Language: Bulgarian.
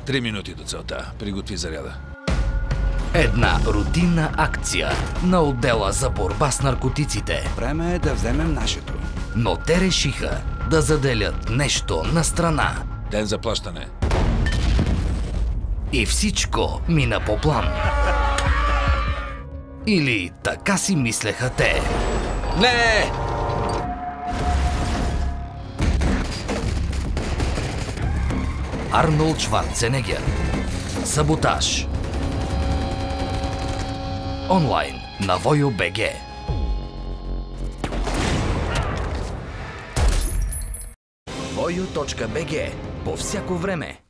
3 минути до целта. Приготви заряда. Една рутинна акция на отдела за борба с наркотиците. Време е да вземем нашето. Но те решиха да заделят нещо на страна. Ден за плащане. И всичко мина по план. Или така си мислеха те. Не! Арнолд Шварценегер. Саботаж. Онлайн на Voyo.bg. Voyo.bg. По всяко време.